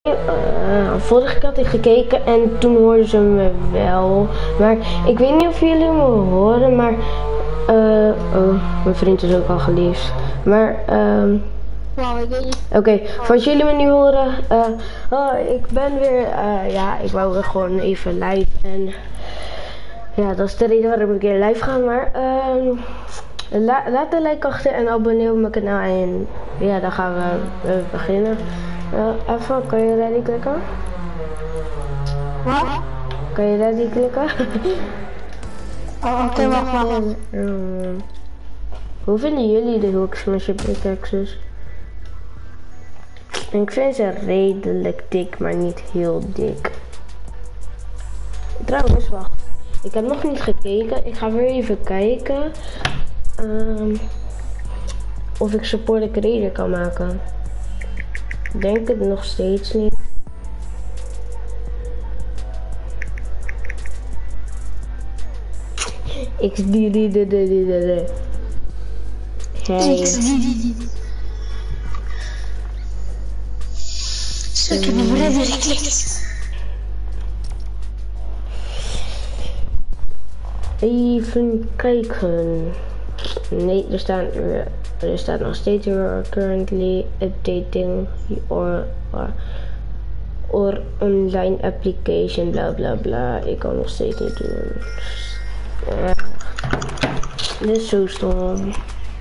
Vorige keer had ik gekeken en toen hoorden ze me wel. Maar ik weet niet of jullie me horen, maar... oh, mijn vriend is ook al geliefd. Maar, Nou, ik weet niet. Oké, voor als jullie me nu horen, ik ben weer, ja, ik wou weer gewoon even live en ja, dat is de reden waarom ik weer live ga, maar laat een like achter en abonneer op mijn kanaal en ja, dan gaan we beginnen. Even, kan je ready klikken? Wat? Kan je ready klikken? Oké, wacht. Hoe vinden jullie de hooks met je pickaxes? Ik vind ze redelijk dik, maar niet heel dik. Trouwens, wacht. Ik heb nog niet gekeken. Ik ga weer even kijken. Of ik support creator kan maken. Ik denk het nog steeds niet. XD. Hey. Zo, ik heb hem redder geklikt. Even kijken. Nee, er staat nog steeds currently updating or online application, bla bla bla. Ik kan nog steeds niet doen. Dit is zo stom.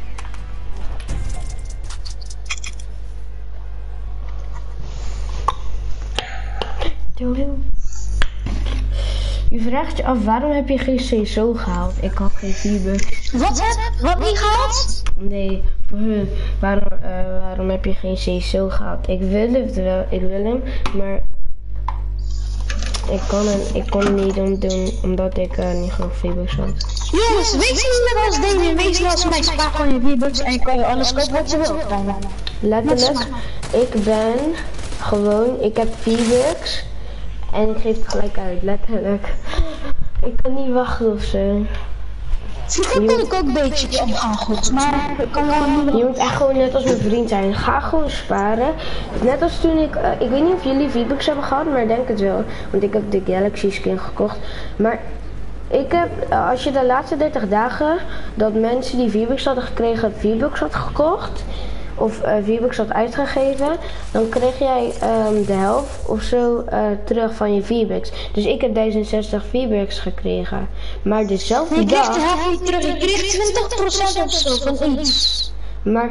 Je vraagt je af, waarom heb je geen CSO gehaald? Ik had geen V-Bucks. Wat niet gehaald? Nee, waarom heb je geen CSO gehaald? Ik wil het wel, ik wil hem, maar ik kon het niet doen omdat ik niet genoeg V-Bucks had. Jongens, wees niet met ons delen, wees niet als mij, spaar gewoon je V-Bucks en kan je alles kopen wat je wilt. Letterlijk, ik heb V-Bucks en ik geef het gelijk uit, letterlijk. Ik kan niet wachten of zo. Vroeger kon ik ook een beetje omgaan goed, maar ik kan gewoon niet. Je moet echt gewoon net als mijn vriend zijn. Ga gewoon sparen. Net als toen ik weet niet of jullie V-Bucks hebben gehad, maar ik denk het wel. Want ik heb de Galaxy skin gekocht. Maar ik heb, als je de laatste 30 dagen dat mensen die V-Bucks hadden gekregen, V-Bucks had gekocht. Of V-Bucks had uitgegeven, dan kreeg jij de helft of zo terug van je V-Bucks. Dus ik heb 1060 V-Bucks gekregen. Maar dezelfde dag... Ik kreeg de helft niet terug, ik kreeg 20% of zo van iets. Maar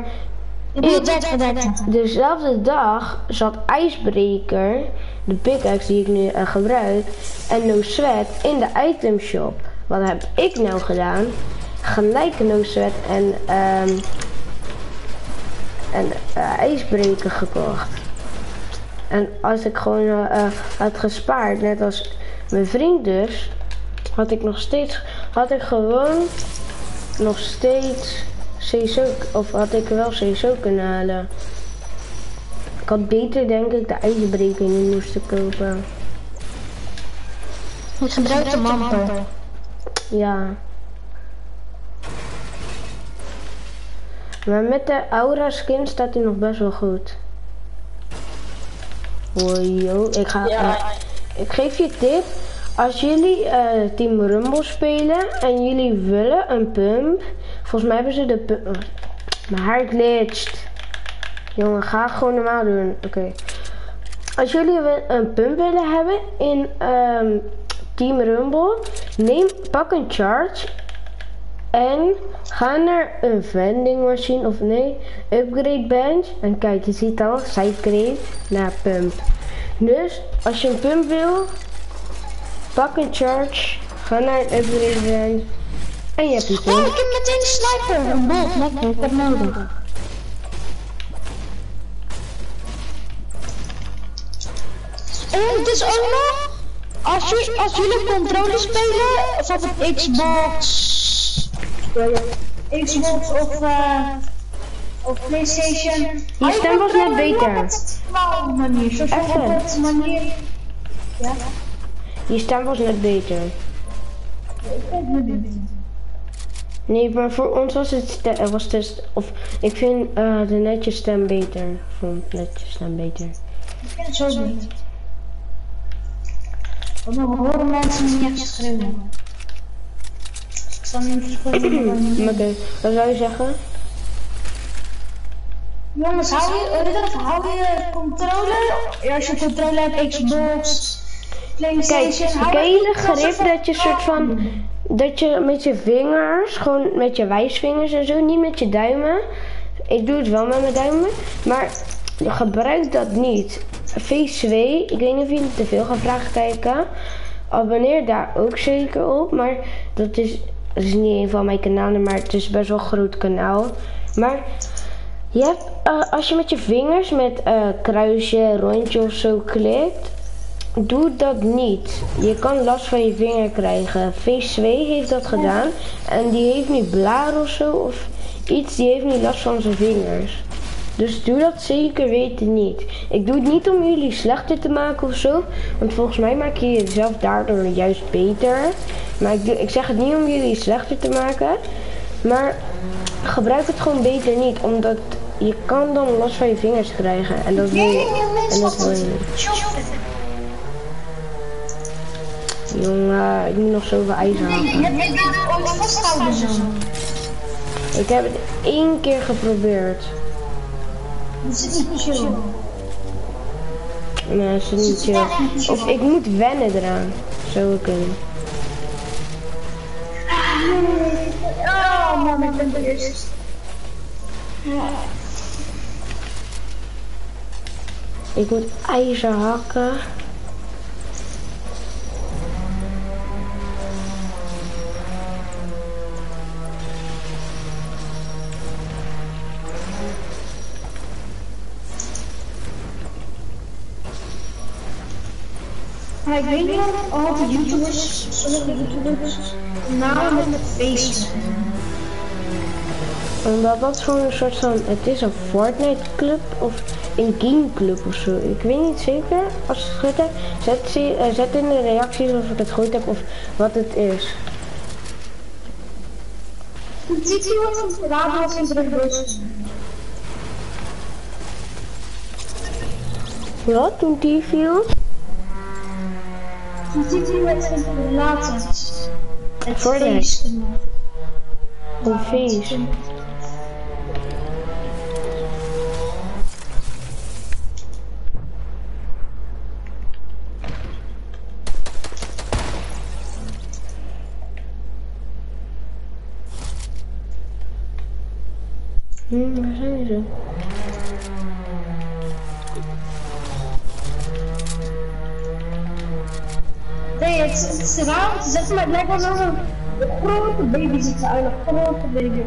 dezelfde dag zat Icebreaker, de pickaxe die ik nu gebruik, en No Sweat in de itemshop. Wat heb ik nou gedaan? Gelijk No Sweat en Icebreaker gekocht. En als ik gewoon had gespaard, net als mijn vriend dus, had ik gewoon nog steeds CSO, of had ik wel CSO kunnen halen. Ik had beter denk ik de Icebreaker niet moesten kopen. Ik gebruik de mamper. Ja. Maar met de aura skin staat hij nog best wel goed. Yo, ik geef je tip. Als jullie Team Rumble spelen en jullie willen een pump. Volgens mij hebben ze de pump. Mijn haar glitcht. Jongen, ga gewoon normaal doen. Oké. Als jullie een pump willen hebben in Team Rumble, pak een charge. En ga naar een vending machine of nee, upgrade bench. En kijk, je ziet al, sidecrate naar pump. Dus als je een pump wil, pak een charge, ga naar een upgrade bench en je hebt een pump. Oh, ik heb meteen een sniper, een bolt, lekker, ik heb nodig. En het is ook nog, als jullie controle spelen, of op het Xbox of PlayStation. Je stem was net beter. Even. Ja? Je stem was net beter. Nee, maar voor ons was het of ik vind de netje stem beter. Ik vond netje stem beter. het zo niet. Want dan horen mensen niet echt schreeuwen. Ik zal niet schreeuwen. Oké, wat zou je zeggen? Jongens, hou je controller? Ja, als je controller hebt, Xbox, PlayStation. Kijk, ken je de grip dat je soort van... Dat je met je vingers, gewoon met je wijsvingers en zo, niet met je duimen. Ik doe het wel met mijn duimen, maar gebruik dat niet. Phase 2, ik weet niet of jullie te veel gaan vragen kijken. Abonneer daar ook zeker op, maar dat is niet een van mijn kanalen, maar het is best wel een groot kanaal. Maar je hebt, als je met je vingers met kruisje, rondje of zo klikt, doe dat niet. Je kan last van je vinger krijgen. Phase 2 heeft dat gedaan en die heeft nu blaren of zo of iets, die heeft nu last van zijn vingers. Dus doe dat zeker weten niet. Ik doe het niet om jullie slechter te maken of zo, want volgens mij maak je jezelf daardoor juist beter. Maar ik zeg het niet om jullie slechter te maken, maar gebruik het gewoon beter niet, omdat je kan dan last van je vingers krijgen en dat wil je, en dat wil je niet. Jongen, ik moet nog zoveel ijzer halen. Heb je dat ooit vasthouden zo? Ik heb het 1 keer geprobeerd. Dat zit niet chill. Nee, dat is niet chill. Of ik moet wennen eraan. Zou ik kunnen. Oh man, ik ben de eerste. Ik moet ijzer hakken. Maar ik weet niet of altijd YouTubers, sommige YouTubers, namen met face. Omdat dat gewoon een soort van, het is een Fortnite club of een game club of zo. Ik weet niet zeker. Als je het goed hebt, zet in de reacties of ik het goed heb of wat het is. Het ziet hier wat van de radio als in de bus. Ja, toen die viel. Je ziet hier wat van de relaties. Het Fortnite. feest. Een feest. Waar zijn ze? Nee, het is raar om te zeggen, maar het lijkt wel alsof een grote baby zit aan een grote baby.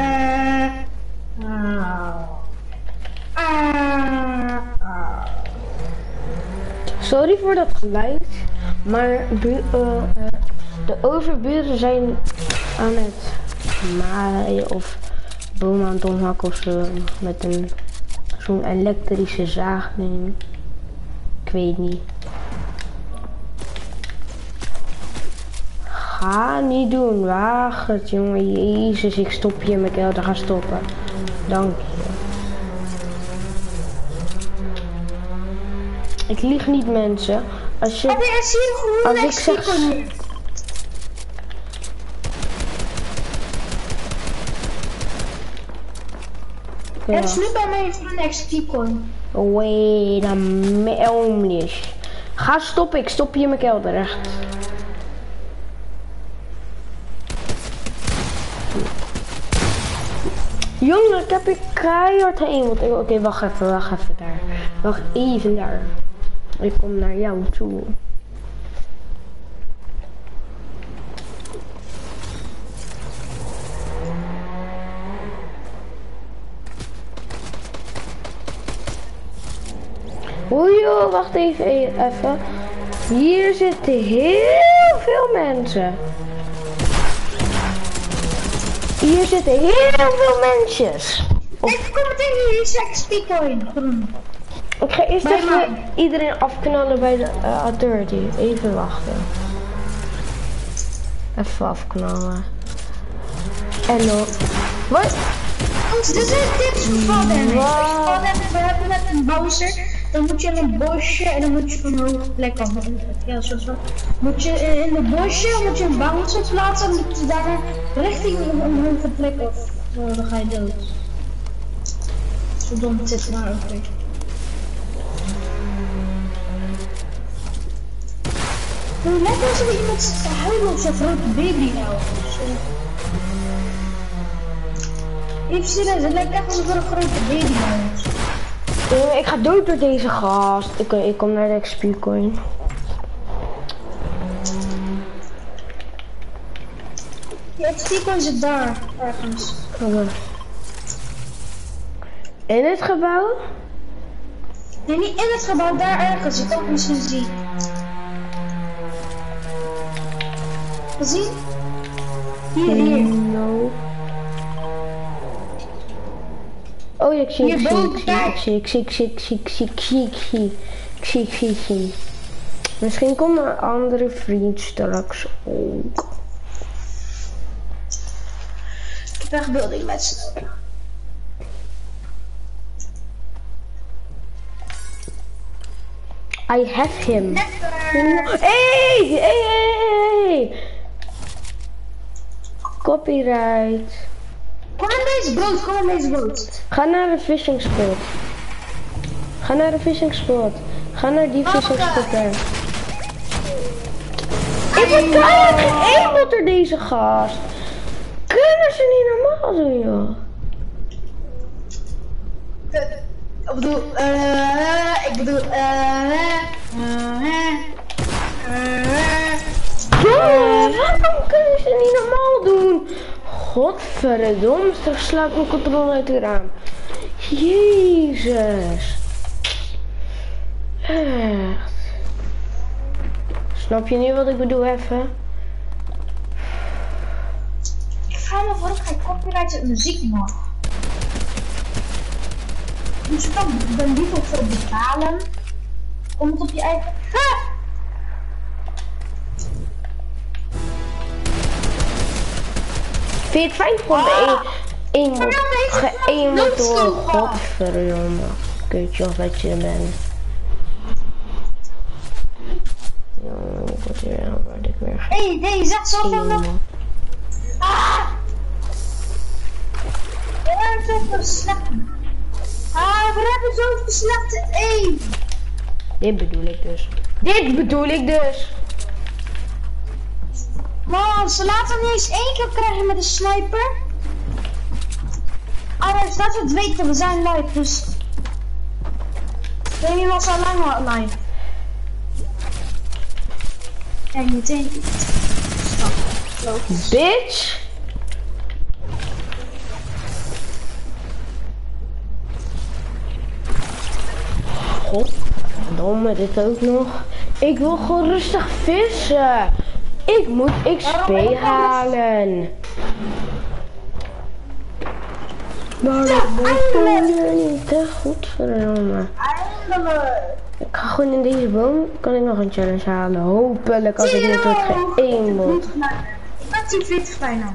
Sorry voor dat geluid, maar de overburen zijn aan het maaien of bomen aan het omhakken of zo met zo'n elektrische zaagding. Ik weet niet. Ga niet doen, waag het jongen, jezus, ik stop je in mijn kelder, ga stoppen. Dank je. Ik lieg niet mensen. Als je... Als ik zeg... Er is nu bij mij een XP-coin. Wait a minute. Ga stoppen, ik stop je in mijn kelder, echt. Jongen, ik heb er keihard heen. Oké, wacht even daar. Wacht even daar. Ik kom naar jou toe. Oei, joh, wacht even. Hier zitten heel veel mensen. Hier zitten heel veel mensjes. Ik kom meteen hier, is XP-coin. Ik ga eerst even iedereen afknallen bij de authority. Even wachten. Even afknallen. En nog. Wat? Dit is een tipsgeval, Dennis. We hebben net een Bowser. dan moet je in een bosje en dan moet je van een hoge plek af. Ja, zoals wat. Moet je in het bosje, moet je een bounce plaatsen en moet je daar richting een hoge plek af. Oh, dan ga je dood. Zo dom zit maar ook weer. Hoe lekker als er iemand zit te huilen op zo'n grote baby nou. Even serieus, het lijkt echt alsof er een grote baby nou. Ik ga dood door deze gast. Ik kom naar de XP coin. Die XP coin zit daar, ergens. In het gebouw? Nee, niet in het gebouw, daar ergens. Ik kan het misschien zien. Gezien? Hier. No. Oh ja, ik zie. Misschien komt een andere vriend straks ook. Ik heb echt building met z'n. I have him. Hey! Copyright. Kom in deze boot, Ga naar de fishing spot. Ga naar die fishing spot daar. Ik word keihard geëmeld door deze gast. Kunnen ze niet normaal doen, joh? Waarom kunnen ze niet normaal doen? Godverdomme, straks slaat mijn controle uit het raam. Jezus. Echt. Snap je nu wat ik bedoel even? Ik vraag me waarom geen copyright uit muziek mag. Dus je kan er niet op voor betalen. Om het op je eigen... Ha! Vind je het fijn voor één motor? Godverdomme. Kutje als dat je bent. Ik word hier word ik weer. Hey, zeg zo van nog. Ah! We hebben zoveel slecht. We hebben zoveel slechte aim. Dit bedoel ik dus. Man, ze laten niet eens 1 keer krijgen met een sniper. Alright, dat we het weten, we zijn live, dus... Ben je was al lang online? En meteen... Stop. Bitch! Godverdomme, dit ook nog. Ik wil gewoon rustig vissen. Ik moet XP halen. Maar dat niet, hè? Godverdomme. Ik ga gewoon in deze boom, kan ik nog een challenge halen. Hopelijk als ik niet word geëmeld. Ik ben 1040 bijna.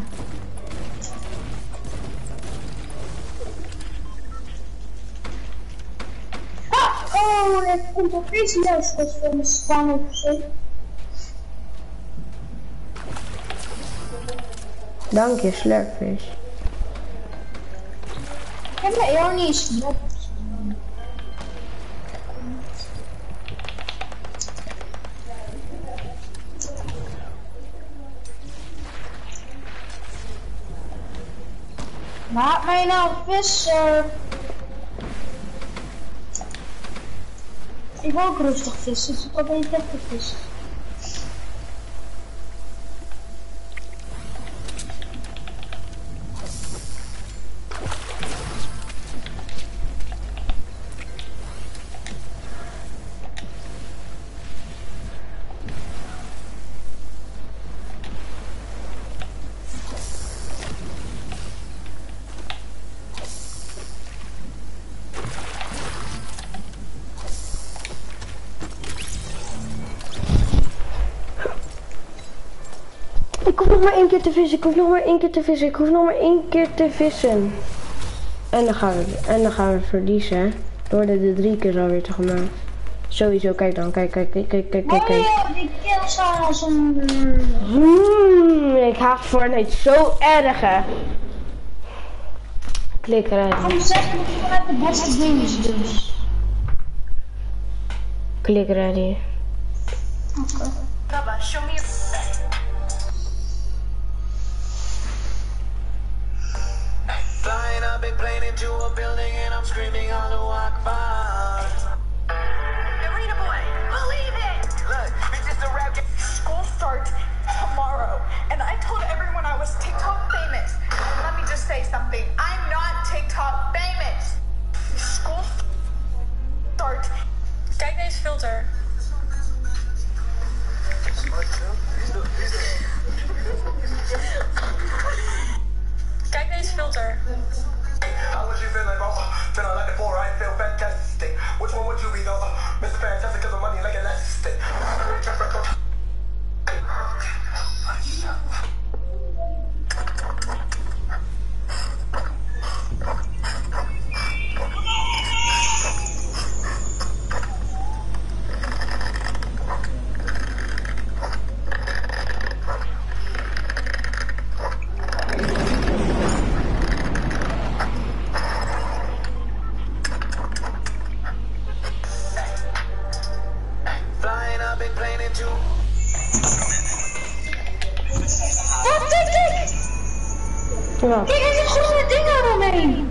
Oh, het komt op deze les, dat is voor mijn Spaanse gezin. Dank je, slurpvis. Ik heb mijn eeuw niet eens gedrukt. Laat mij nou vissen. Ik wil ook rustig vissen, dus ik wil niet echt vissen. Ik hoef nog maar 1 keer te vissen, ik hoef nog maar 1 keer te vissen. En dan gaan we verliezen. worden de 3 keer alweer te gemaakt. Sowieso, kijk dan, kijk. Oh ja, die kills gaan als een... Ik haat Fortnite zo erg, hè. Klik eruit. Ik ga zeggen dat je vanuit de beste dingen dus. Klik eruit hier. Oké. Baba, show me your... Flying up and plane into a building and I'm screaming Allahu Akbar. Arena boy, believe it! Look, it's just a rap game. School starts tomorrow, and I told everyone I was TikTok famous. And let me just say something. I'm not TikTok famous. School starts. Kijk deze filter. Kijk deze filter. How would you feel like, feeling like the four, I feel fantastic. Which one would you be though? Mr. Fantastic, cause of money like elastic. Flying up and plane into... Wat, kijk! Ja. Kijk, er zit groene dingen eromheen.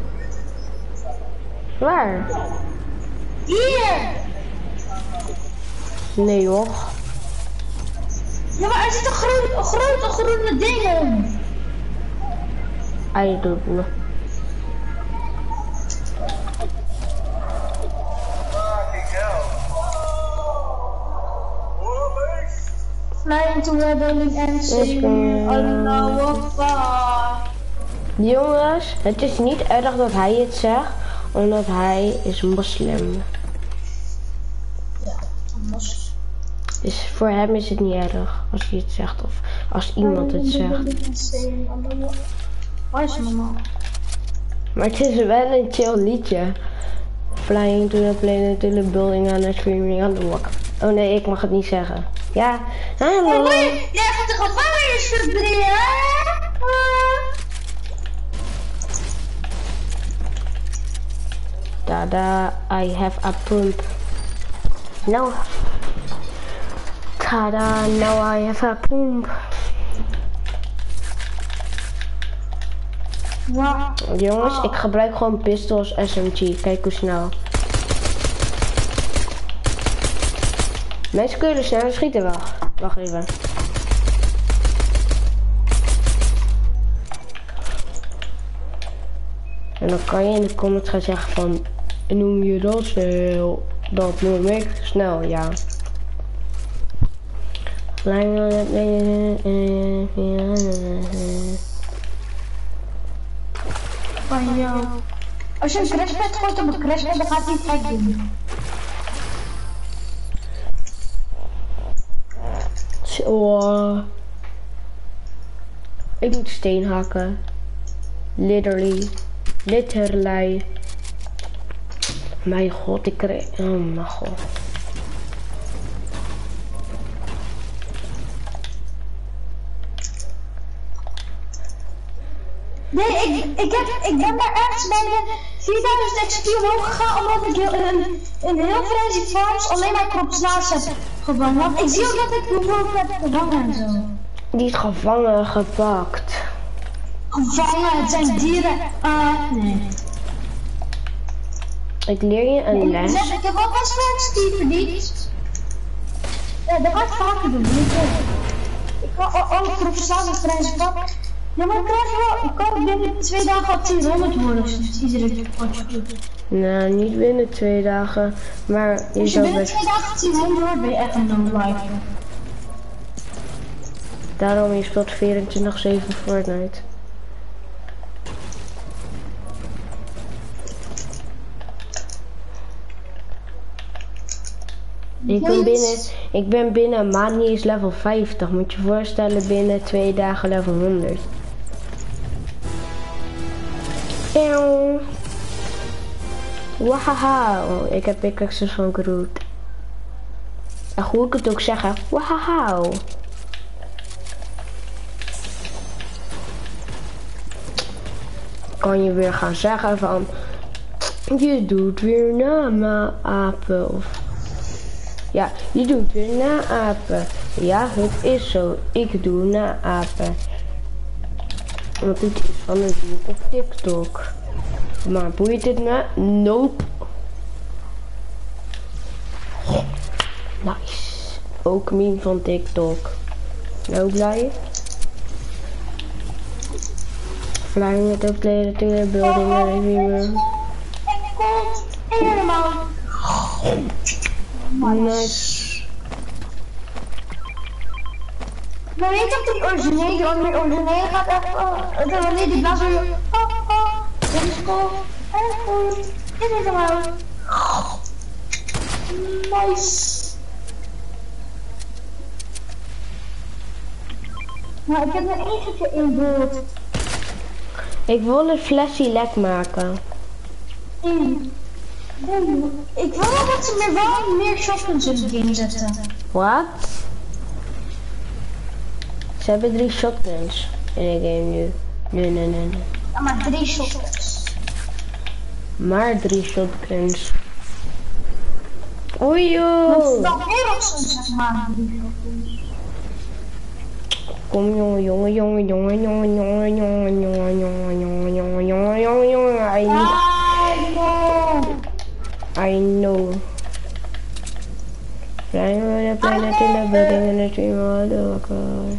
Waar? Hier! Nee joh. Ja, maar er zit een grote groene ding om. I don't know. Flying to a building and sing Allahu Akbar. Jongens, het is niet erg dat hij het zegt, omdat hij is moslim. Ja, anders. Dus voor hem is het niet erg als hij het zegt of als iemand het zegt. Waar is normaal? Maar het is wel een chill liedje. Flying to the plane to the building and screaming on the walk. Oh nee, ik mag het niet zeggen. Ja, hallo. Jij gaat de gevangenis verbrengen, Tada, I have a pump. No. Tada, now I have a pump. Ja. Jongens, ik gebruik gewoon pistols SMG. Kijk hoe snel. Mensen kunnen sneller schieten wel. Wacht even. En dan kan je in de comments gaan zeggen van... Noem je dat snel? Dat noem ik snel, ja. Van jou. Als je een crashpad gooit op een crashpad, dan gaat hij het gek doen. Zo. Ik moet steen hakken. Literally. Mijn god, ik kreeg... Oh mijn god. Nee, ik ben daar ergens bij de 4000 XP omhoog gegaan omdat ik een heel Frenzy Farms alleen maar kropslaas heb gevangen. Want ik zie ook dat ik bijvoorbeeld heb gevangen en zo. Die is gevangen gepakt. Gevangen, het zijn dieren. Nee. Ik leer je een les. Ik heb ook best wel XP verdiend. Ja, dat ga ik vaker doen. Ik ga alle kropslaas en Frenzy Farms. Ja, maar ik krijg wel, ik kan binnen 2 dagen al 1000 worden als je iedere potje doet. Nou, niet binnen 2 dagen, maar je Als je zou binnen best... 2 dagen 1000 wordt, ben je echt een no-life. Daarom je speelt 24/7 Fortnite. Ik ben binnen een maand niet eens level 50. Moet je je voorstellen, binnen 2 dagen level 100. Wahaha. Oh, ik heb pickaxes van Groot. En hoe ik het ook zeggen. Wahaha. Kan je weer gaan zeggen van... Je doet weer na-apen. Of... Ja, je doet weer na-apen. Ja, het is zo. Ik doe na-apen. Want dit is van een video op TikTok. Maar boeit dit me? Nope. Nice. Ook meme van TikTok. Nou blij. Flying with the player to the building and everywhere. Helemaal. Nice. Maar weet je dat die origineel gaat echt, wanneer die blaas weer, dit is cool, dit is helemaal. Nice. Nou, ik heb er eentje in beeld. Ik wil een flesje lek maken. Ik wil wel dat ze wel meer shotguns in de game zetten. Wat? Ze hebben 3 shotguns in de game nu. Nee. Ja, maar 3 shotguns. Maar 3 shotguns. Oei joh. Dan weer nog zo'n zeg maar 3 shotguns. Kom jongen. I know. Flying with a planet in the building and a dream all the way.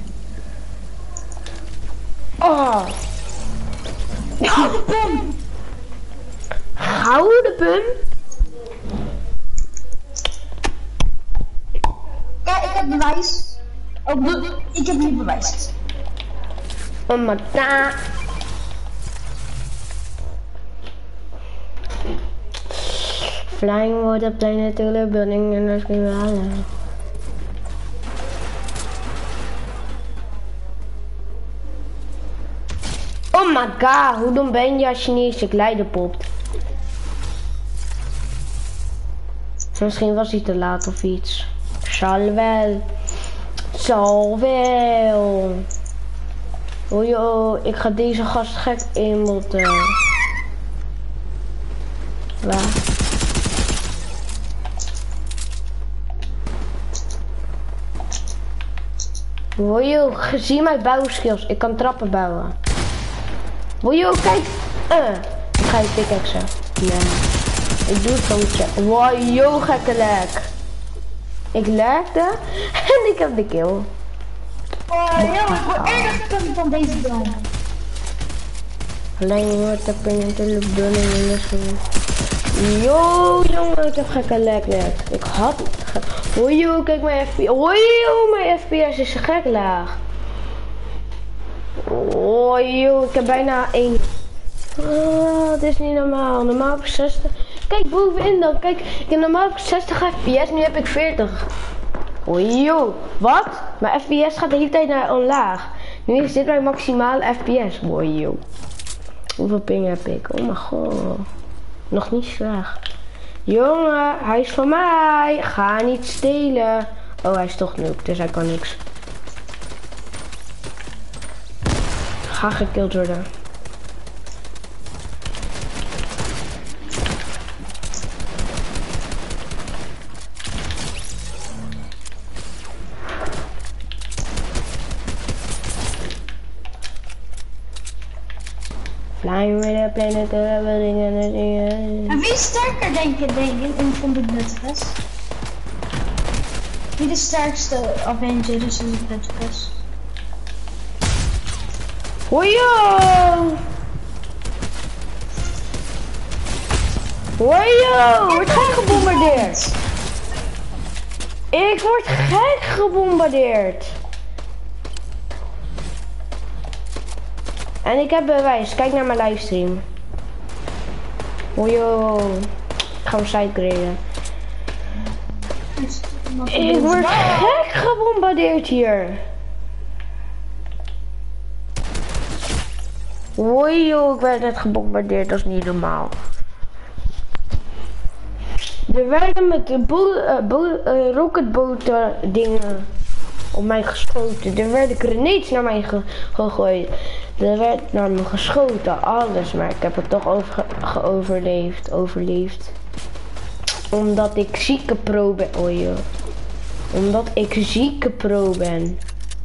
Oh! Gouden pum! Gouden pum? Ja, ik heb bewijs. Ik heb niet bewijs. Oh my god. Flying with a planet to the building and a dream all the way. Oh my god, hoe dom ben je als je niet eens je kleider popt? Misschien was hij te laat of iets. Zal wel. Oh joh, ik ga deze gast gek inbotten. Waar? Oh joh, gezien mijn bouwskills, ik kan trappen bouwen. Oh joh, kijk. Ik ga je pickaxen. Nee. Ik doe het gewoon checken. Wow, joh, gekke lek. Ik lekte en ik heb de kill. Oh joh, ik word erg punt van deze game. Alleen wordt de ping in de building in de schoen. Yo, jongen, ik heb gekke lek. Ik had het. Oh joh, kijk mijn FPS. Oh joh, mijn FPS is gek laag. Oh joh, ik heb bijna 1. Oh, het is niet normaal. Normaal op 60. Kijk bovenin dan. Kijk, ik heb normaal op 60 FPS, nu heb ik 40. Oh joh, wat? Mijn FPS gaat de hele tijd naar omlaag. Nu is dit mijn maximale FPS. Oh joh. Hoeveel ping heb ik? Oh mijn god. Nog niet slecht. Jongen, hij is van mij. Ga niet stelen. Oh, hij is toch noob, dus hij kan niks. Ga gekilld worden. Flying with a planet to the building and En wie is sterker denk je in van de Bloodfest? Wie de sterkste Avenger is in de Bloodfest? Wojo! Wojo! Word gek gebombardeerd! Ik word gek gebombardeerd! En ik heb bewijs, kijk naar mijn livestream. Wojo! Ik ga hem sidegraden. Ik word gek gebombardeerd hier! Wojo, ik werd net gebombardeerd, dat is niet normaal. Er werden met de rocketboten dingen op mij geschoten. Er werden grenades naar mij gegooid. Er werd naar me geschoten, alles. Maar ik heb het toch overleefd. Omdat ik zieke pro ben. Oh joh. Omdat ik zieke pro ben.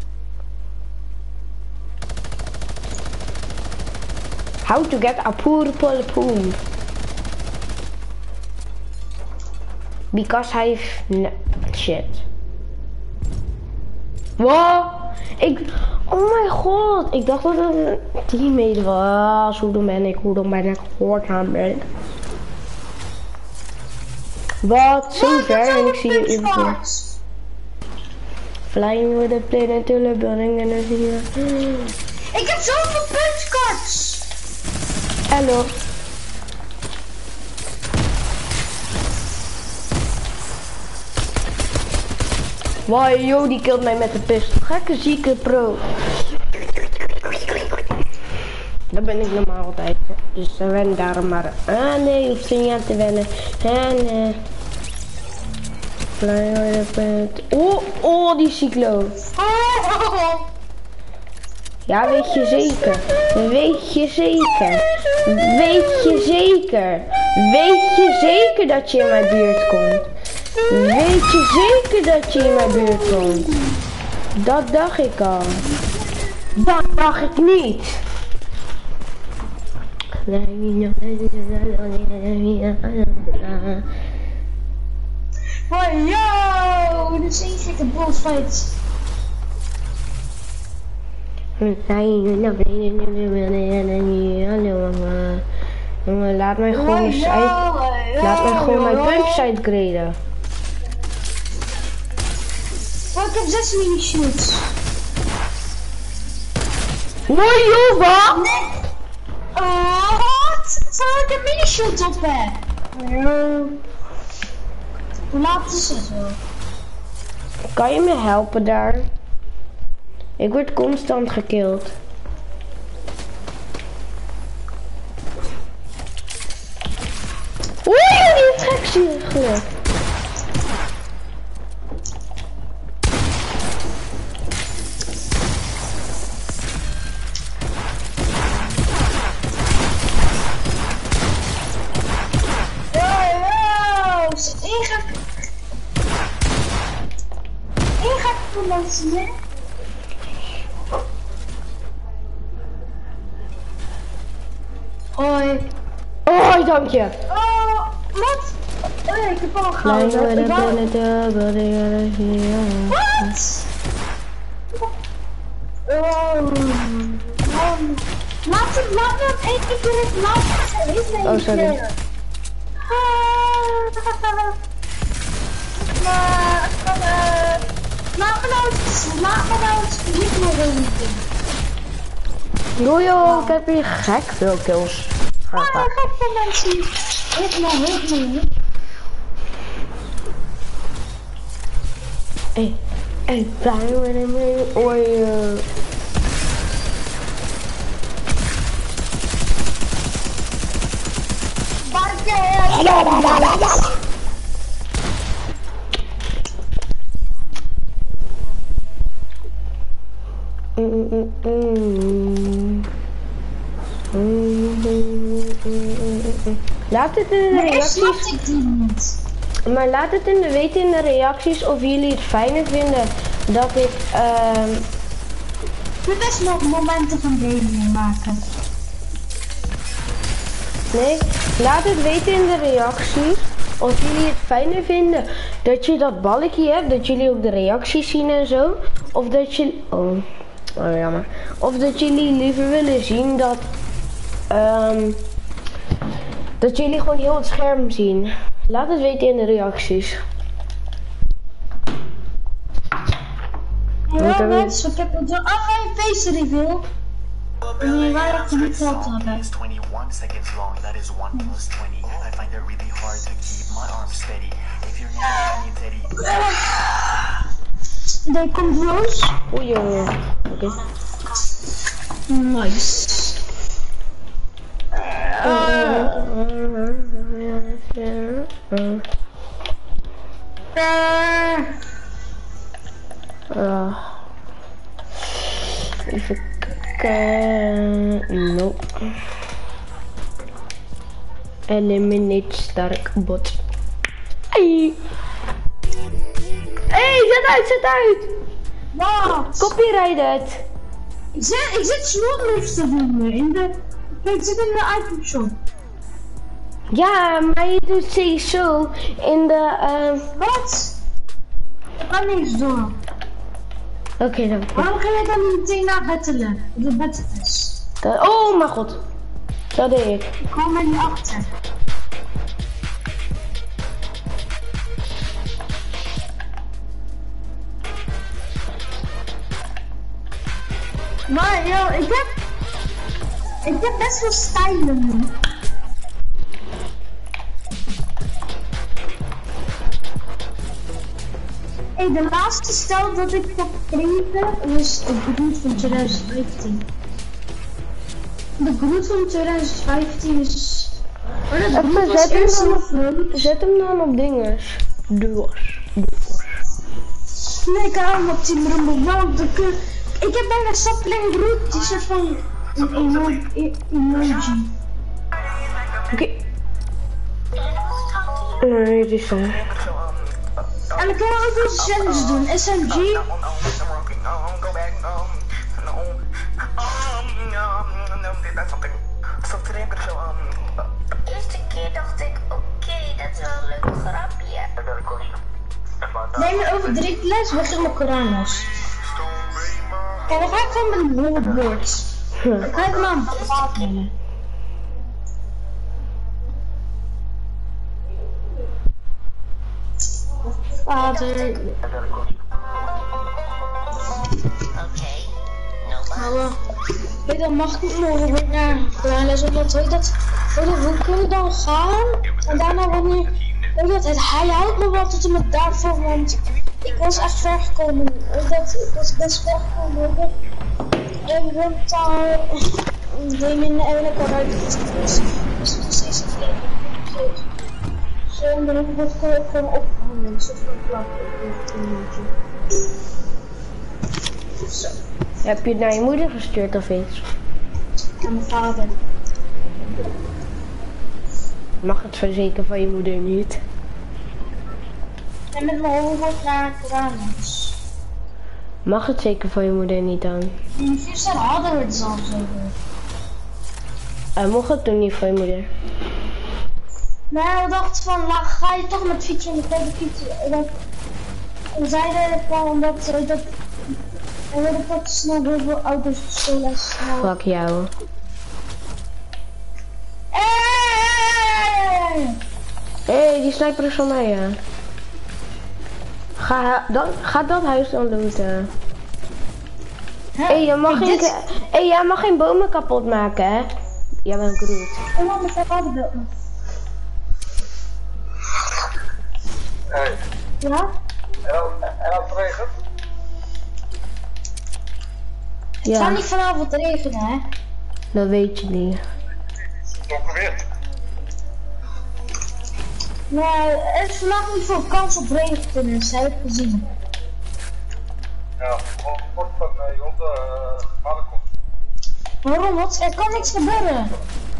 How to get a poor polypoom. Because hij heeft shit. Wow. Oh mijn god. Ik dacht dat het een teammate was. Hoe dom ben ik? Hoort aan ben ik. Wat? Zo ver en ik zie je even. Flying with a plane to the building and I see you. Ik heb zoveel punchcards. Hallo. Wow, joh, die killt mij met de pistool. Gekke zieke pro. Dat ben ik normaal altijd. Dus dan wen daarom maar. Ah nee, hoeft ze niet aan te wennen. En oh, die cyclo. Ja, weet je zeker. Weet je zeker. Weet je zeker. Weet je zeker dat je in mijn buurt komt. Weet je zeker dat je in mijn buurt komt. Dat dacht ik al. Dat dacht ik niet. Oh yo, dit is één gekke bullfight. Laat mij gewoon mijn pumpsite graden. Oh, ik heb 6 mini-shoots. Mooi joh, wat? Nee. Wat? Zou ik een mini-shoot op heb? Hoe laat is het zo? Kan je me helpen daar? Ik word constant gekild. Oei, die infectie geluk. Mensen, hoi. Hoi, dank je. Oh, wat? Oh, ik heb al gehouden. Wat? Laat me één keer laten. Oh, sorry. Laat me nou niet meer doen. Jojo, ik heb hier gek veel kills. Gek veel mensen. Hit me. Hey, fly with me. Oei. Laat het in de reacties. Maar laat het weten in de reacties of jullie het fijner vinden dat ik We best nog momenten van gaming maken. Nee, laat het weten in de reacties of jullie het fijner vinden dat je dat balkje hebt, dat jullie ook de reacties zien en zo. Of dat je... Oh, jammer. Of dat jullie liever willen zien dat... dat jullie gewoon heel het scherm zien. Laat het weten in de reacties. Ja, mensen, ik heb het wel af en face reveal. Nee, waar ik niet geld hebben. 21 seconds long, that is 1 plus 20. I find it really hard to keep my arms steady. If you're not Teddy. Daar komt Rose. Oei, oké. Nice. Even kijken. Nope. Eliminate sterk bot. Hey, zet uit! Wat? Copyrighted. Ik zit Snowdrops te doen in de... Kijk, ik zit in de item shop. Ja, maar je doet ze zo in de... Wat? Ik kan niks doen. Oké, dan. Waarom ga je dan niet meteen naar bettelen? De betteltest. Oh mijn god. Dat deed ik. Ik kwam er niet achter. Maar joh, ik heb best wel stijlen nu. Hey, de laatste stijl dat ik heb gekregen was de Groot van 2015. De Groot van 2015 is... Oh, dat Groot was eerst nog vrolijk. Zet hem dan op dinges. Doors. Nee, ik hou hem op Team Rumble, want ik heb bijna Sapling Groot, die soort van een emoji. Oké. Nee, die is zo. En ik kan ook wel challenge doen, SMG. De eerste keer dacht ik, oké, dat is wel een leuk grapje. Neem me over 3 les, begin mijn Koranles. En dan ga ik gewoon met een woord. Dan ga ik maar een vaat nemen. Vader. Nou, weet dan mag ik niet morgen naar Koranles, omdat hoe kunnen we dan gaan? En daarna wanneer, weet dat hij houdt me wel tot en met daarvoor, want ik was echt ver gekomen. Ik was best ver gekomen. En rond daar neem in de ene kant uit dus het is het leven. Zo, en dan heb ik het gewoon opgehangen, een soort van plak. Zo. Heb je het naar je moeder gestuurd of iets? Aan mijn vader. Mag het verzekeren van je moeder niet? En met mijn hoofd naar Koranles. Mag het zeker van je moeder niet dan? Die 4 ster hadden we het zelfs over. Mocht het toen niet van je moeder? Nou, we dachten van, nou, ga je toch met fietsen en de fietsen. En zeiden van dat en we hadden toch snel heel veel auto's gestolen. Fuck jou. Hey, die sniper is van mij, ja. Ga dat huis dan looten. Hey, jij mag geen bomen kapot maken, hè? Jij bent Groot. Oh, mijn vader belt me. Hey, Ja? en als het regent? Het gaat niet vanavond regenen, hè? Dat weet je niet. Donker weer. Nee, er is vandaag niet veel kans op regen, dat heb ik gezien. Ja, wordt van onze vader komt. Waarom? Wat? Er kan niks gebeuren.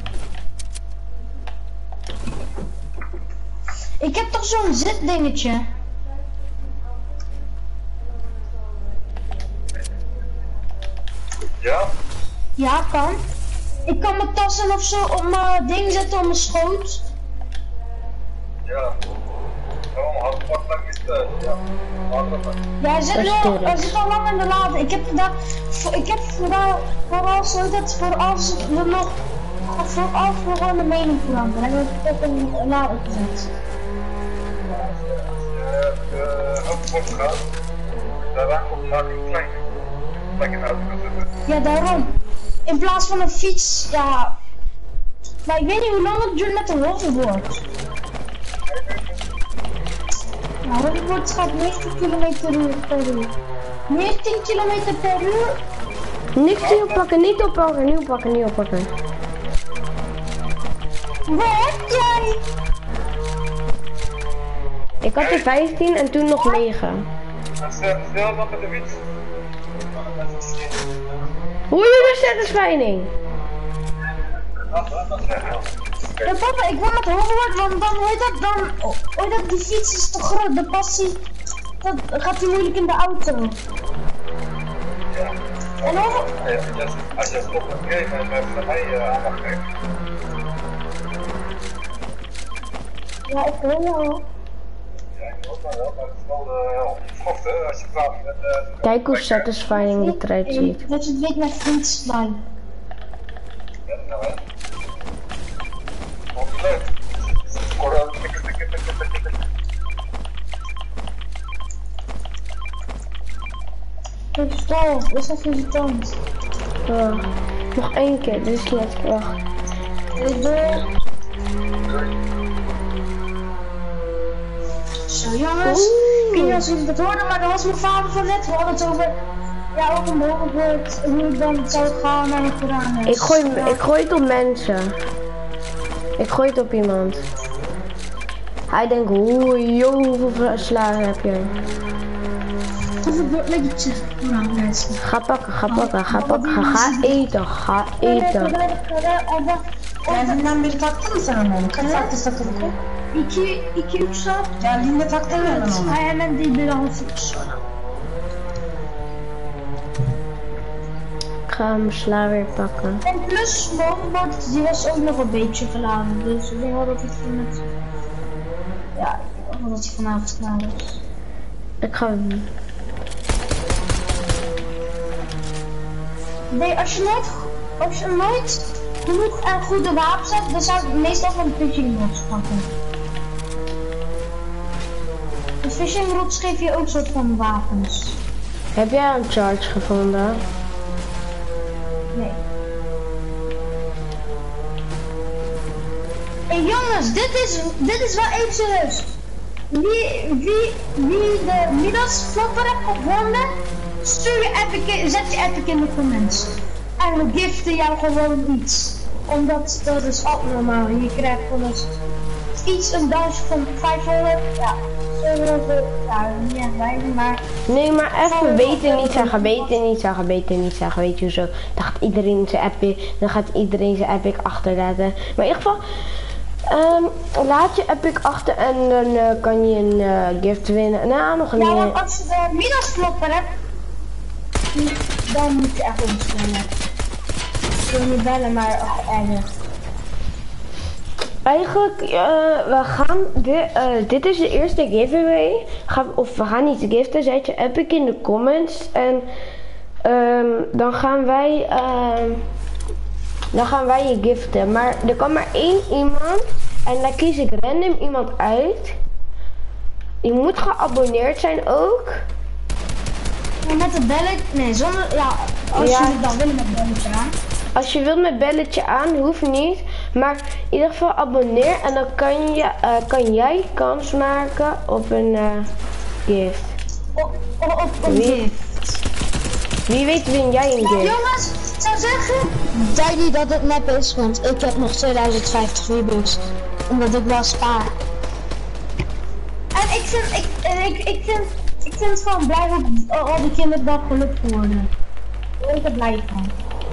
Ik heb toch zo'n zitdingetje. Ja? Ja, kan. Ik kan mijn tassen of zo op mijn ding zetten op mijn schoot. Ja. Waarom had het lang niet ja. Ja, hij zit al lang in de lade. Ik heb vooral zo dat voor als we nog vooraf gewoon de mening veranderen. En dan heb ik ook een lade gezet. Hoofd wordt gegaan. Daarna komt vaak een klein. Lekker uit. Ja, daarom. In plaats van een fiets, ja. Maar ik weet niet hoe lang het duurt met de hoverboard. Nou, hoverboard gaat 90 km per uur. 19 km per uur. Niks niet oppakken, niet oppakken, niet oppakken, niet oppakken. Waar heb jij? Ik had er 15 en toen nog 9. Snel wat met de fiets. Hoe je de satisfying? Ja, papa, ik wil met Hogwarts, want dan hoor dat die fiets is te groot, dan past hij, dan gaat hij moeilijk in de auto. Ja. En dan... Als je stopt met geven en met mij aandacht geeft. Ja, ik hoor jou. Ja, ik hoor wel, maar het is wel ongeschoft, hè, als je praat met... Kijk hoe satisfying het eruit ziet. Dat je het weet met vriendslime. Ja, nou hè. Wat leuk. Corona, tikken. Kijk, stel, is dat irritant. Ja. Nog één keer, dit is net wacht. Zo jongens, ik weet niet of jullie dat hoorden, maar dat was mijn vader van net. We hadden het over, ja, ook een Hogwarts, hoe ik dan zou gaan naar een Koran. Ik gooi het op mensen. Ik gooi het op iemand. Hij denkt, hoeveel slagen heb je? Hoeveel beetje Koran mensen? Ga pakken. Ga eten. Ben ben bir taktın mı sen onu? Kaç saatte satılık? 2-3 saat. Geldiğinde taktın mı onu? Hemen değil, bir half uur sonra. Ik ga mijn sla weer pakken. En plus, bovenbord, die was ook nog een beetje geladen. Dus ik denk wel dat het met... Ja, ik denk wel dat hij vanavond klaar is. Ik ga... Nee, als je nooit genoeg en goede wapens hebt, dan zou ik meestal van de fishing rods pakken. De fishing rods geef je ook een soort van wapens. Heb jij een charge gevonden? Nee. Hey jongens, dit is wel even serieus. Wie de Midas flopper heeft gewonnen, zet je epic in de comments. En we giften jou gewoon iets. Omdat dat is abnormaal. Je krijgt gewoon iets een dansje van 500. Ja, 700. Ja, niet echt weinig, maar... Nee, maar even beter niet zeggen. Weet je zo. Dan gaat iedereen zijn epic achterlaten. Maar in ieder geval... laat je epic achter en dan kan je een gift winnen. Nou, nog niet. Ja, want als je de Midas flopper hebt, dan moet je echt omstellen. Ik wil niet bellen, maar erg. Eigenlijk, we gaan dit is de eerste giveaway. We gaan niet giften, zet je epic in de comments. En dan gaan wij je giften. Maar er kan maar één iemand. En dan kies ik random iemand uit. Je moet geabonneerd zijn ook. Ja, met het belletje, nee, zonder, ja, als je dan wil met belletje aan. Als je wilt met belletje aan, hoeft niet. Maar in ieder geval abonneer en dan kan jij kans maken op een gift. Op een gift. Wie weet win jij een gift. Jongens, ik zou zeggen, zei niet dat het nep is, want ik heb nog 2050 V-Bucks. Omdat ik wel spaar. En ik vind het gewoon blij dat al die kinderen dat gelukt worden. Daar ben ik er blij van.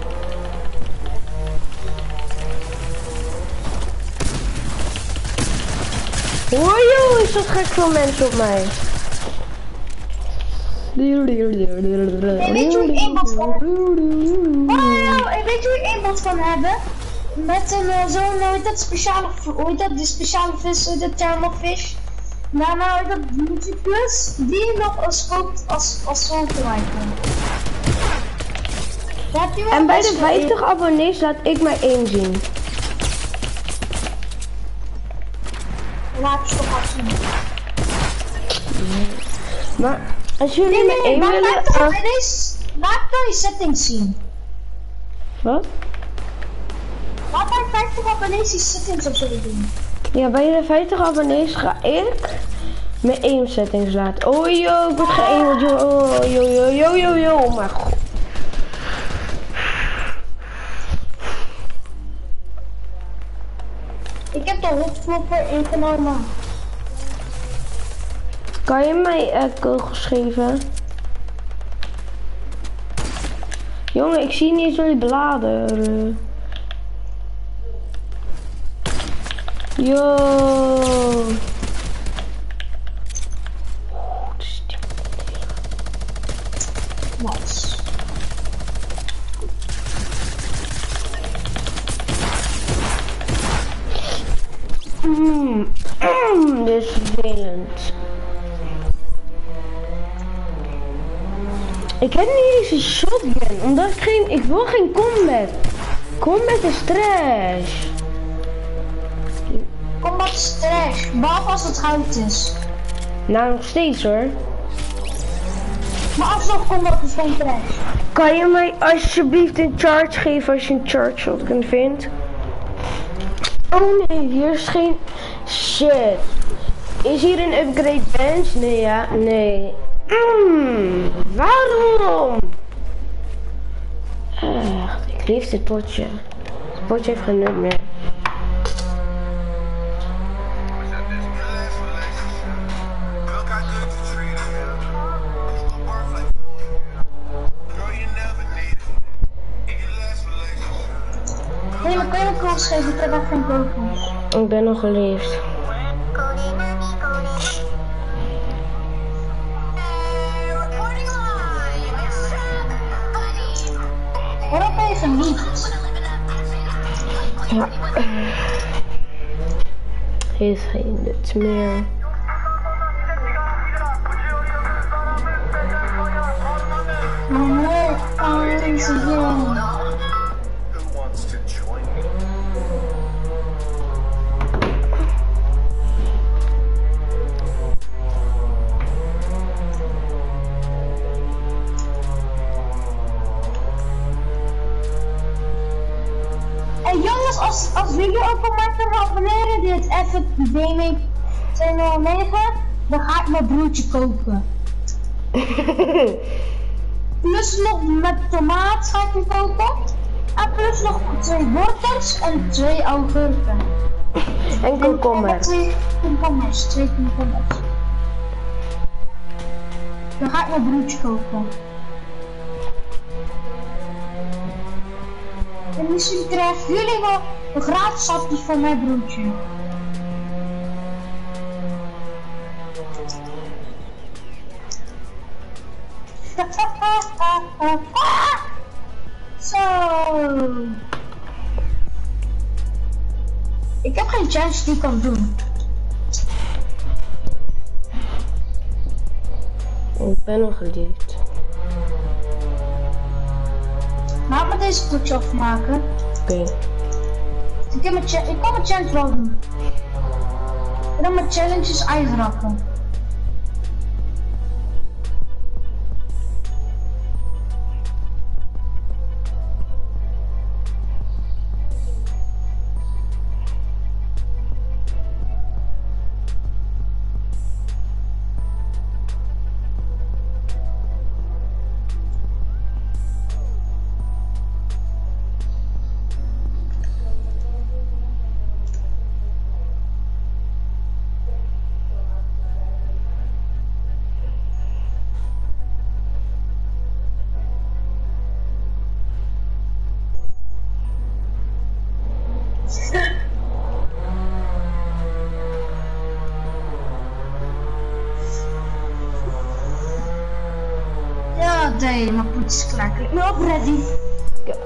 Wojo, is dat gek veel mensen op mij. Weet je hoe ik eenbod van weet je hoe ik eenbod van hebben? Met een zo'n speciale vis, thermofish. Daarna dat Multiplus, die nog als koopt als zo'n icon. En bij de 50 abonnees laat ik maar één zien. Laat je toch af zien. Maar als jullie me één willen... Laat dan je settings zien. Wat? Laat bij 50 abonnees die settings op zullen doen. Ja, bij de 50 abonnees ga ik mijn aim settings laten. Oh yo, ik word geëmeld, yo, oh mijn god. Ik heb de hotflopper ingenomen. Kan je mij kogels geven? Jongen, ik zie niet eens jullie bladeren. Yo. Nice. Dit is vervelend. Ik heb niet eens een shotgun, omdat ik wil geen combat. Combat is trash. Combat is trash, behalve als het goud is. Nou, nog steeds hoor. Maar alsnog combat is geen trash. Kan je mij alsjeblieft een charge geven als je een charge shotgun vindt? Oh nee, hier is geen... Shit. Is hier een upgrade bench? Nee, ja, nee. Waarom? Echt, ik lief dit potje. Het potje heeft geen nut meer. Nee, maar kan je me kogels geven? Ik heb echt geen kogels. Ik ben nog geliefd. Waarom ben je verliefd? Ja. Heeft geen nut meer. Nee, deze jongen. Who wants to join me? En jongens, als jullie ook op mij kunnen abonneren, dit even Gaming 209, dan ga ik mijn broertje kopen. Plus nog met tomaat ga ik hem kopen. En plus nog 2 wortels en 2 augurken. En komkommer. 2 komkommers, 2 komkommers. Dan ga ik mijn broertje kopen. En misschien krijgen jullie wel een gratis sapjes van mijn broertje. Zo. Ik heb geen chance die ik kan doen. Ik ben nog geliefd. Laat me deze potje afmaken. Oké. Ik kan mijn challenge wel doen. En dan mijn challenge is ijsrakken. Ja, nee, mijn potje is klaar. Ik ben op ready. Ja.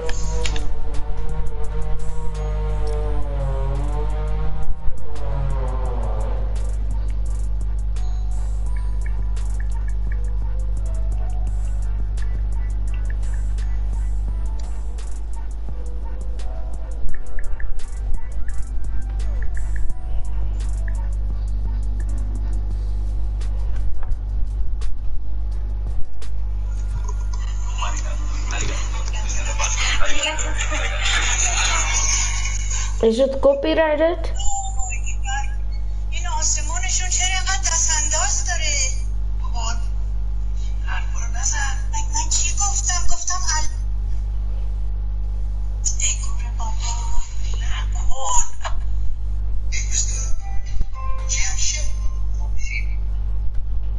Is het copyrighted? این آسمونشون چرا اینقدر دستانداز داره؟ بابا حرفا رو نزن. من چی گفتم ای گوره بابا نکن.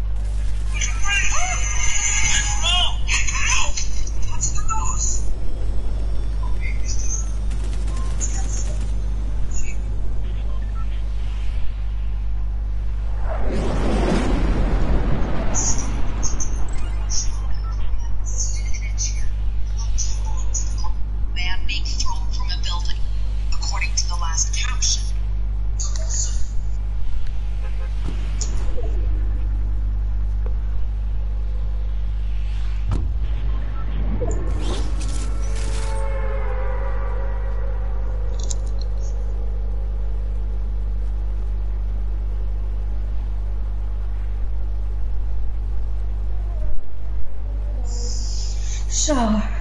Zo.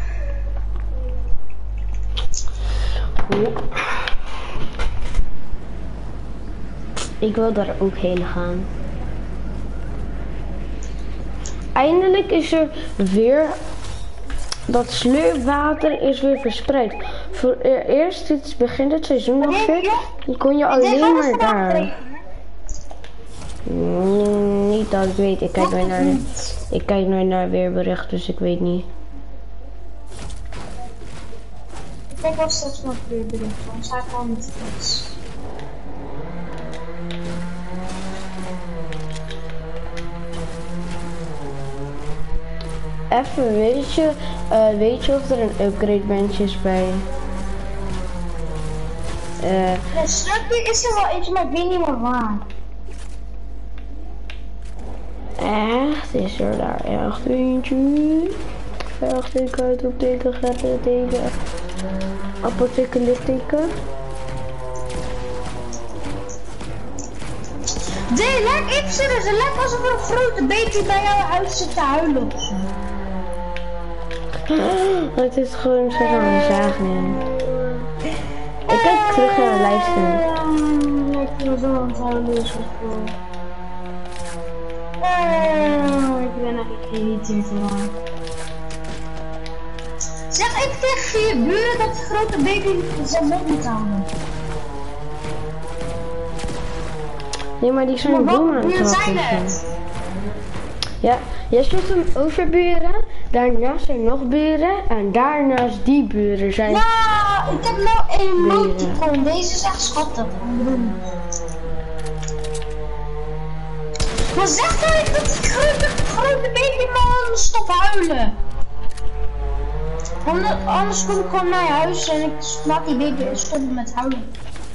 Ik wil daar ook heen gaan. Eindelijk is er weer... Dat sleurwater is weer verspreid. Voor eerst, dit begint het seizoen ongeveer. Dan kon je alleen maar daar. Niet dat ik weet. Ik kijk nooit naar weerbericht, dus ik weet niet. Ik kijk wel straks nog weerbericht, anders ga ik gewoon niet iets. Even, weet je of er een upgrade bench is bij? Ja, Slurpee is er wel eentje, maar ik weet niet meer waar. Echt? Is er daar echt eentje? Vraagteken, uitroepteken, teken, apotheken, litteken. Nee, lijkt even serieus. Het lijkt alsof er een grote beentje bij jouw huis zit te huilen. Het is gewoon zo aan de zagen. Ik kijk terug naar de livestream. Ik ben zo aan het huilen is gevoel. Ik ben echt geïrriteerd eraan. Zeg even tegen je buren dat de grote baby zijn mond moet houden. Nee, maar die zijn bomen aan het trappen. Ja, jij stond een overburen, daarnaast zijn nog buren en daarnaast die buren zijn... Ja, ik heb nou een emoticon. Deze is echt schattig. Maar zeg nou niet dat die grote babyman stopt huilen. Anders kom ik gewoon naar huis en ik laat die baby stoppen met huilen.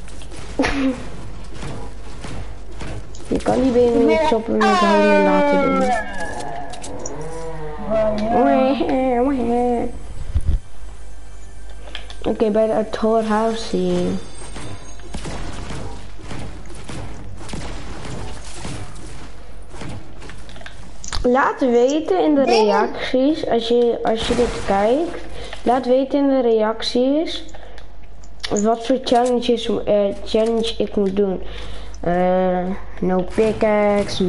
Je kan die baby niet stoppen met huilen laten doen. Oké, bij de Torhouse zie je. Laat weten in de reacties, als je dit kijkt, laat weten in de reacties wat voor challenge ik moet doen. No pickaxe,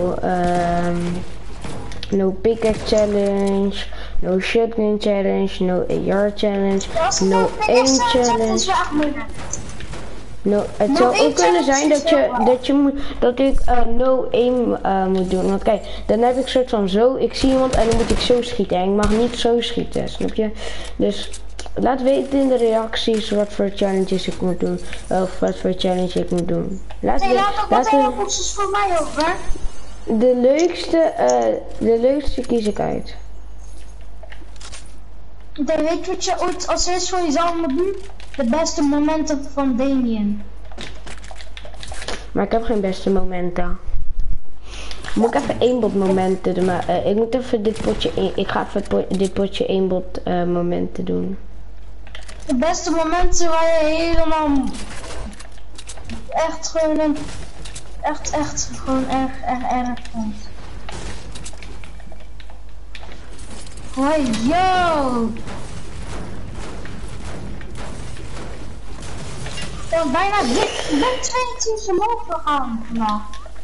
no pickaxe challenge, no shotgun challenge, no AR challenge, no aim challenge. No, het zou ook kunnen zijn dat ik no aim moet doen. Want kijk, dan heb ik soort van zo, ik zie iemand en dan moet ik zo schieten. En ik mag niet zo schieten, snap je? Dus laat weten in de reacties wat voor challenges ik moet doen. Of wat voor challenge ik moet doen. Laat ook boxes voor mij over. De leukste kies ik uit. Dan weet je wat je ooit als eerst voor jezelf moet doen? De beste momenten van Damien. Maar ik heb geen beste momenten. Moet ik even aimbot momenten doen? Ik moet even dit potje, ik ga even dit potje aimbot momenten doen. De beste momenten waar je helemaal echt gewoon echt gewoon erg vond. Hoi, yo! Ik ben bijna dik. Ik ben 22 omhoog gegaan vandaag.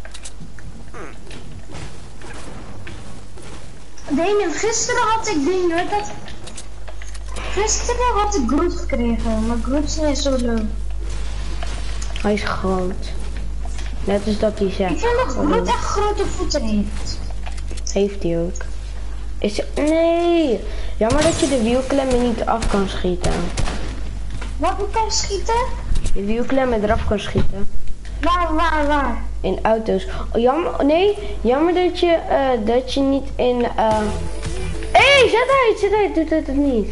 Damien, gisteren had ik dingen. Gisteren had ik Groot gekregen, maar Groot is niet zo leuk. Hij is groot. Net als dat hij zegt. Ik vind dat Groot echt grote voeten heeft. Heeft hij ook. Nee! Jammer dat je de wielklemmen niet af kan schieten. Wat moet ik schieten? De wielklemmen eraf kan schieten. Waar? In auto's. Oh, jammer dat je niet in... Hé, zet uit, doet het niet.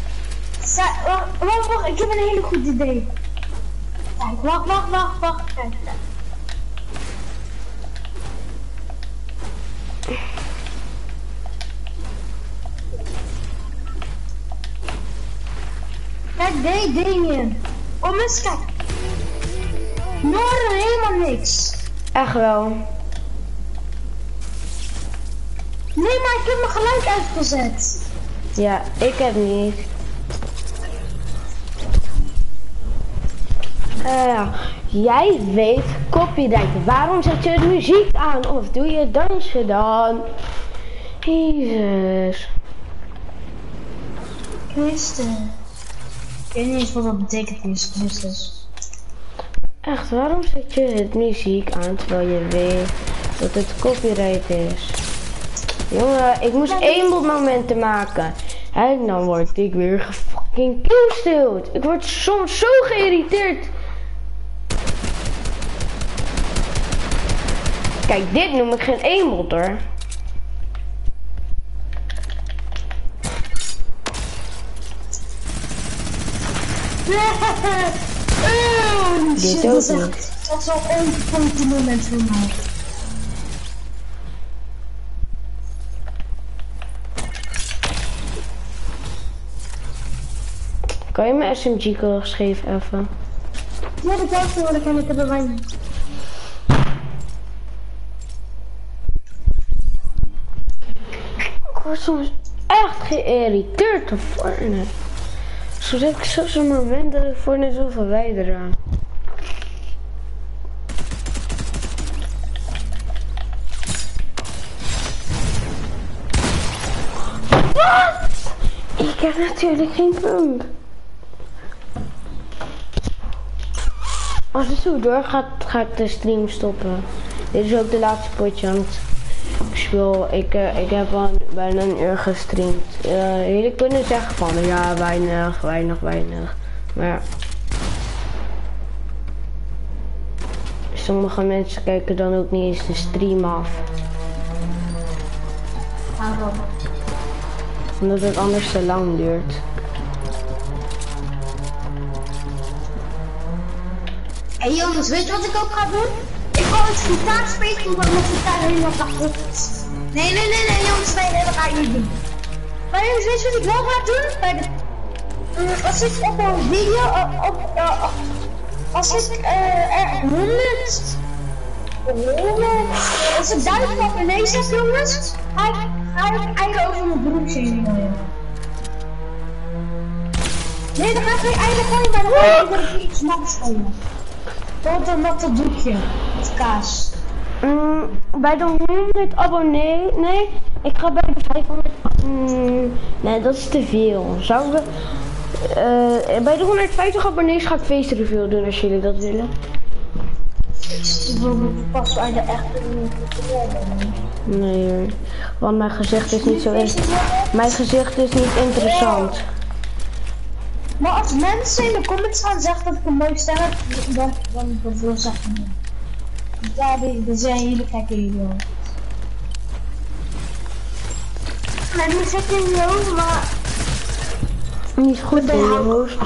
Wacht, ik heb een hele goed idee. Kijk, wacht, kijk. Kijk, Damien. Kom eens, kijk. Noorden helemaal niks. Echt wel. Nee, maar ik heb mijn geluid uitgezet. Ja, ik heb niet. Jij weet copyright. Waarom zet je de muziek aan? Of doe je dansje dan? Jezus. Christen. Ik weet niet eens wat dat betekent, Christus. Echt, waarom zet je het muziek aan terwijl je weet dat het copyright is? Jongen, ik moest eenbodmomenten maken. En dan word ik weer gefucking killstilled. Ik word soms zo geïrriteerd. Kijk, dit noem ik geen eenbod hoor. Dit ook niet. Dat is wel een foute moment voor mij. Kan je mijn SMG geven even? Ja, dat was wel, dat kan ik hebben bij. Ik word soms echt geïrriteerd op Fortnite. Zo heb ik zelfs een moment dat ik Fortnite wil verwijderen. Wat? Ik heb natuurlijk geen pump. Als het zo doorgaat, ga ik de stream stoppen. Dit is ook de laatste potje, want ik heb al bijna een uur gestreamd. Jullie kunnen zeggen van ja, weinig. Maar ja. Sommige mensen kijken dan ook niet eens de stream af. Waarom? Omdat het anders te lang duurt. Hé jongens, weet je wat ik ook ga doen? Ik ga het gitaar spelen omdat mijn gitaar helemaal kapot is. Nee jongens, dat ga ik niet doen. Maar jongens, weet je wat ik wel ga doen? Bij de, als ik op een video, als ik 100, als ik 1000 abonnees heb jongens, ga ik eigenlijk over mijn broekje heen gooien. Nee, dan ga ik niet eigenlijk gooien, maar dan ga ik iets nachts gooien. Tot een natte doekje met kaas. Bij de 100 abonnees, nee, ik ga bij de 500, nee dat is te veel. Zouden we, bij de 150 abonnees ga ik face reveal doen als jullie dat willen. Ik wil me pas bij de echte Nee hoor, want mijn gezicht is niet zo mijn gezicht is niet interessant. Maar als mensen in de comments gaan zeggen dat ik een mooie stem heb, dan wil zeggen niet. Ja, dan zijn jullie gekke idioten. Maar die zit in je hoofd, maar... Niet goed in je hoofd.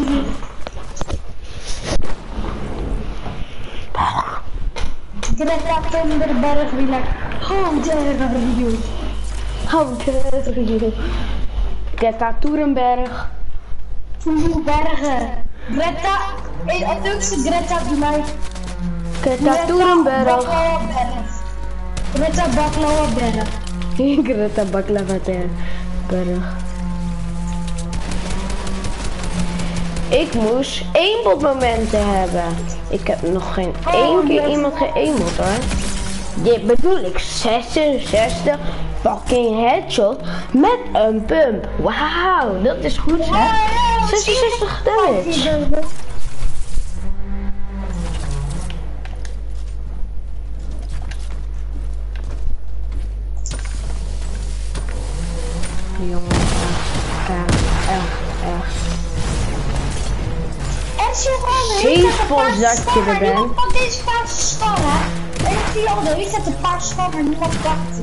Greta Thunberg wie like, how dare you? How dare you? Greta Thunberg. Bergen. Greta, het leukste Greta die mij. Greta Thunberg. Greta Baklava Berg. Greta Baklava Berg. Ik moest eenbodmomenten hebben. Ik heb nog geen één keer iemand geëenbod hoor. Dit bedoel ik 66 fucking headshot met een pump. Wauw, dat is goed hè. 66 damage. Jongen, echt. Zeespons dat je er bent. Niemand van deze paarse stal hè. Ik zie al de hele tijd een paarse stal, maar niemand dacht.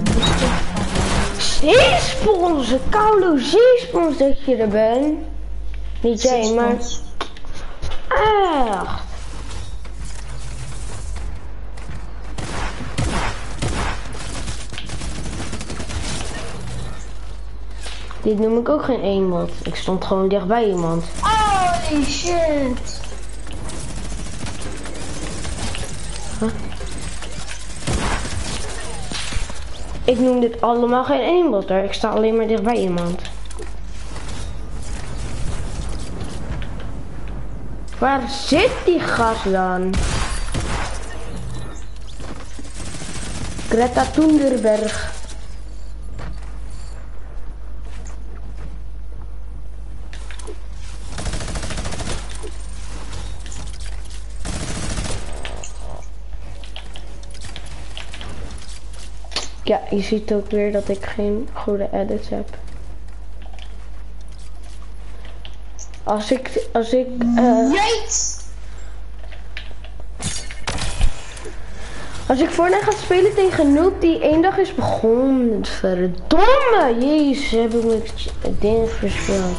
Zeespons, koude zeespons dat je er bent. Niet jij, maar... Echt. Dit noem ik ook geen eenbod. Ik stond gewoon dichtbij iemand. Holy shit. Huh? Ik noem dit allemaal geen eenbod hoor. Ik sta alleen maar dichtbij iemand. Waar zit die gast dan? Greta Thunberg. Ja, je ziet ook weer dat ik geen goede edits heb. Als ik Fortnite ga spelen tegen Noob die één dag is begonnen. Verdomme! Jezus, heb ik mijn dingen verspeeld.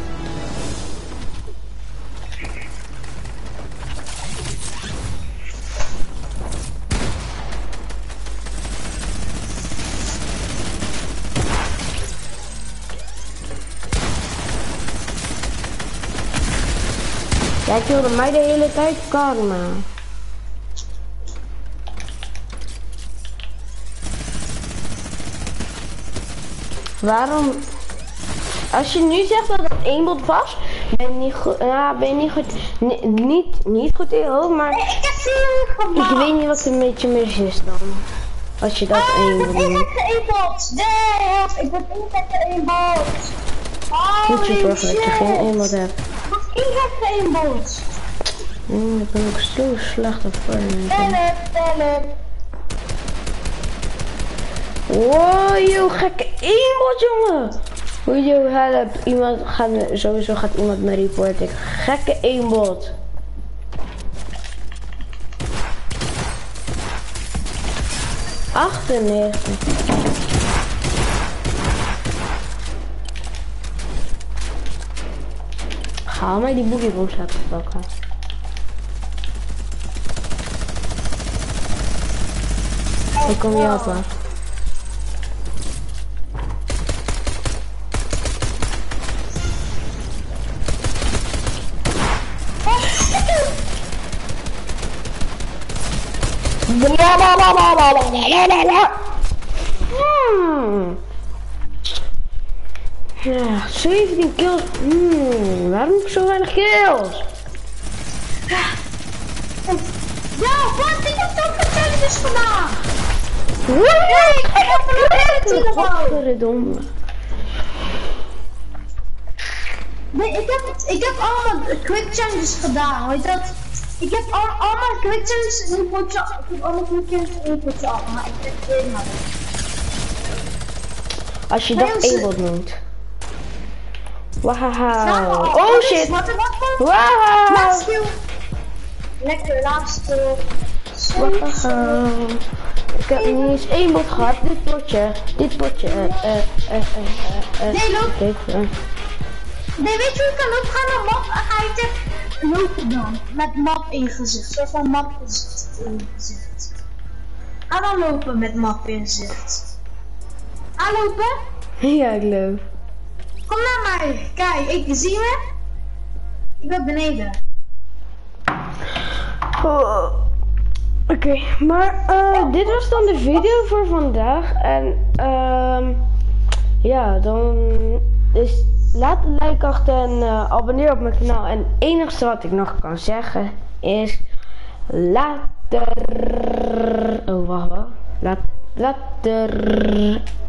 Jij kilde mij de hele tijd, karma. Waarom? Als je nu zegt dat het één bot was, ben je niet goed. Ja, ben je niet goed. Niet goed in je hoofd, maar. Ik heb veel gemaakt. Ik weet niet wat er een beetje mis is dan. Als je dat één bot noemt. Ik heb één bot. Nee, ik ben één bot. Moet je zorgen dat je geen één bot hebt. Ik heb geen bot. Ik ben ook zo slecht op Fortnite. Tellen. Wow, joh, gekke eenbot, jongen. Yo, help. Sowieso gaat iemand me reporten. Gekke eenbot. Ga mij die boogiebombs laten pakken. Ik kom je helpen. Ja, 17 kills. Waarom heb ik zo weinig kills? Ja, wat? Ik heb zoveel challenges vandaag. Godverdomme. Nee, ik heb allemaal quick challenges gedaan, weet je dat? Ik heb allemaal quick challenges in een potje. Ik heb allemaal quick challenges in een potje af, maar ik heb het helemaal niet. Als je dat eenbot noemt. Wauw. Oh shit. Wauw. Lekker, laatste. Wauw. Ik heb niet eens één bot gehad. Dit potje. Nee, loop. Nee, weet je hoe ik kan lopen? Ga naar map en ga je tegen lopen dan. Met map ingezicht. Zo van map inzicht. Ga dan lopen met map inzicht. Ga lopen? Ja, ik loop. Kom naar mij. Kijk, ik zie me. Ik ben beneden. Oh. Oké, maar dit was dan de video voor vandaag. En ja, dan dus laat een like achter en abonneer op mijn kanaal. En het enigste wat ik nog kan zeggen is later. Oh, wacht. Later.